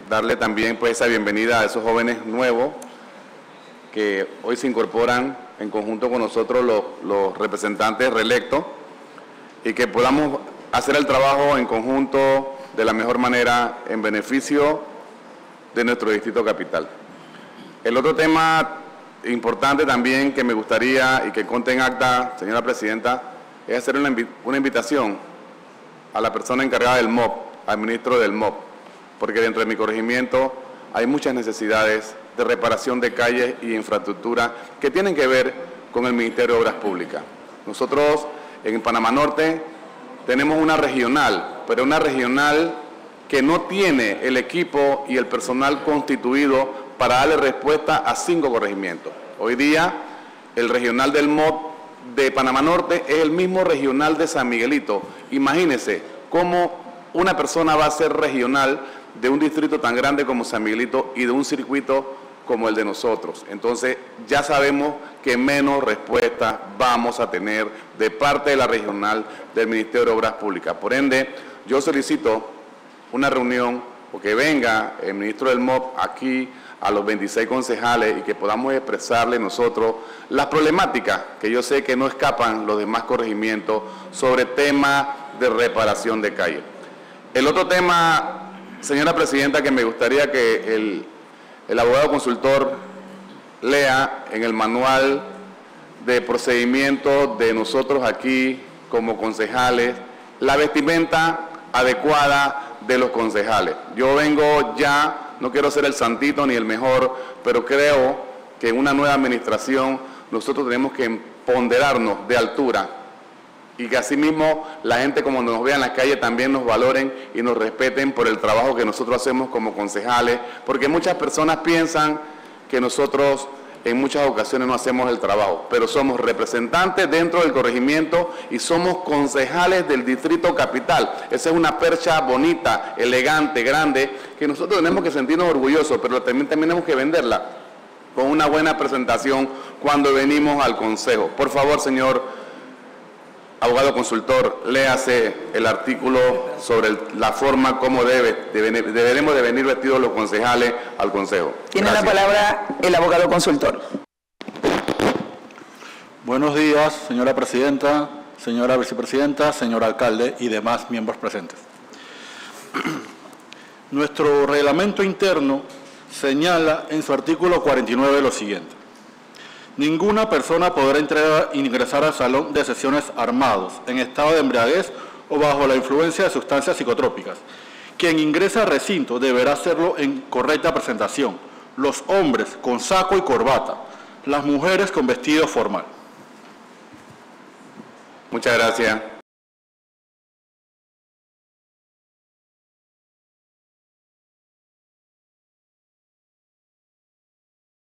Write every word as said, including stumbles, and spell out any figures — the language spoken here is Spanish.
darle también pues esa bienvenida a esos jóvenes nuevos que hoy se incorporan en conjunto con nosotros los, los representantes reelectos y que podamos hacer el trabajo en conjunto de la mejor manera en beneficio de nuestro distrito capital. El otro tema importante también que me gustaría y que conste en acta, señora presidenta, es hacer una, invi una invitación a la persona encargada del M O P, al ministro del M O P, porque dentro de mi corregimiento hay muchas necesidades de reparación de calles y infraestructura que tienen que ver con el Ministerio de Obras Públicas. Nosotros en Panamá Norte tenemos una regional, pero una regional que no tiene el equipo y el personal constituido para darle respuesta a cinco corregimientos. Hoy día el regional del M O P de Panamá Norte es el mismo regional de San Miguelito. Imagínense cómo una persona va a ser regional de un distrito tan grande como San Miguelito y de un circuito como el de nosotros. Entonces ya sabemos que menos respuestas vamos a tener de parte de la regional del Ministerio de Obras Públicas. Por ende, yo solicito una reunión o que venga el ministro del M O P aquí a los veintiséis concejales y que podamos expresarle nosotros las problemáticas que yo sé que no escapan los demás corregimientos sobre temas de reparación de calles. El otro tema, señora presidenta, que me gustaría que el, el abogado consultor lea en el manual de procedimiento de nosotros aquí como concejales la vestimenta adecuada de los concejales. Yo vengo ya, no quiero ser el santito ni el mejor, pero creo que en una nueva administración nosotros tenemos que ponderarnos de altura y que asimismo la gente como nos vea en la calle también nos valoren y nos respeten por el trabajo que nosotros hacemos como concejales, porque muchas personas piensan que nosotros en muchas ocasiones no hacemos el trabajo, pero somos representantes dentro del corregimiento y somos concejales del distrito capital. Esa es una percha bonita, elegante, grande, que nosotros tenemos que sentirnos orgullosos, pero también tenemos que venderla con una buena presentación cuando venimos al consejo. Por favor, señor abogado consultor, léase el artículo sobre el, la forma como debe, debe, deberemos de venir vestidos los concejales al consejo. Tiene Gracias. La palabra el abogado consultor. Buenos días, señora presidenta, señora vicepresidenta, señor alcalde y demás miembros presentes. Nuestro reglamento interno señala en su artículo cuarenta y nueve lo siguiente. Ninguna persona podrá entrar, ingresar al salón de sesiones armados, en estado de embriaguez o bajo la influencia de sustancias psicotrópicas. Quien ingresa al recinto deberá hacerlo en correcta presentación. Los hombres con saco y corbata, las mujeres con vestido formal. Muchas gracias.